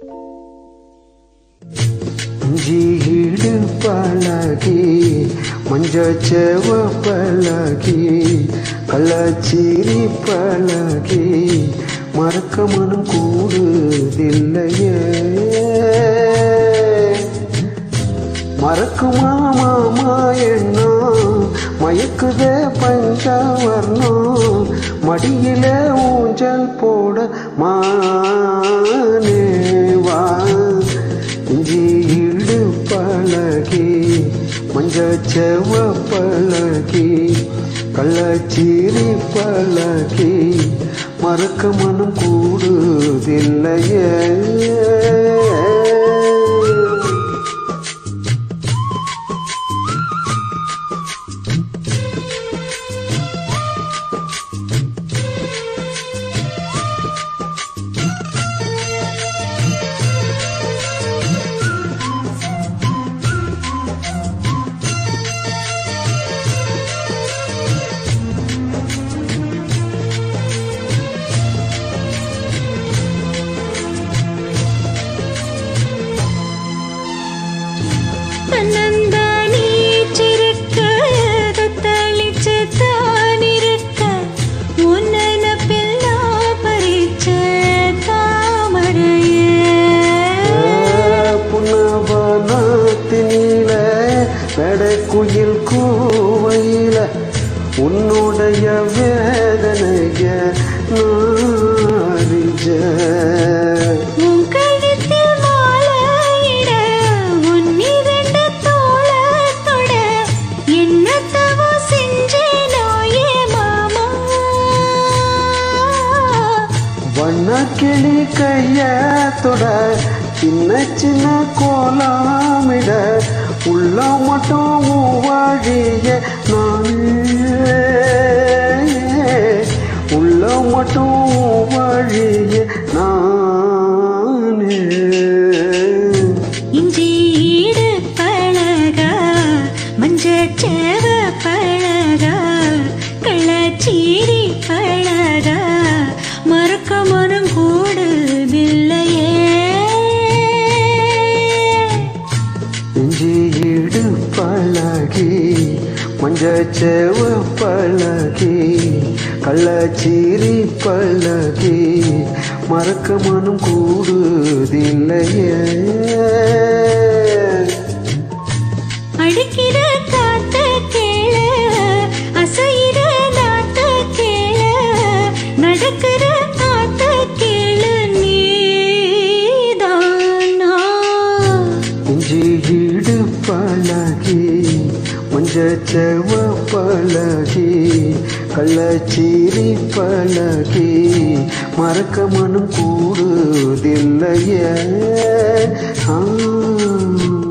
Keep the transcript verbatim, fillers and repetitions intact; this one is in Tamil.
ஜீடு பழகி மஞ்சச்செவ பழகி கள்ளச்சீரி பழகி மறக்க மனம் கூடுதில்லையே மறக்குமா மாமா எண்ணோ மயக்குதே பஞ்சவர்ணம் மடியிலே ஊஞ்சல் போட மானேவா ஜீடு பழகி மஞ்சச்செவ பழகி கள்ளச்சீரி பழகி மறக்க மனம் கூடுதில்லையே குயில் கூவையில உன்னுடைய வேதனைய நாரிஜ உன் கழுத்தில் மாலையிட உன் இரண்டு தோளத்தொட என்ன தவம் செஞ்சேனோ ஏ மாமா வண்ணக்கிளி கையத்தொட சின்ன சின்ன கோலாமிட உள்ள மட்டும் வழிய நானே உள்ள மட்டும் வழிய நானே இஞ்சீடு பழகா மஞ்சச்செவ பழகா கள்ளச்சீரி பழகா மறக்க மனம் கூடுதில்லையே ஜீடு பழகி மஞ்சச்செவ பழகி கள்ளச்சீரி பழகி மறக்க மனம் கூடுதில்லையே அடிக்கிற காத்த கேள அசைகிற நாத்த கேள நடக்கிற காத்த கேள நீதானா ஜீடு பழகி மஞ்சச்செவ பழகி கள்ளச்சீரி பழகி மறக்க மனம் கூடுதில்லையே ஆ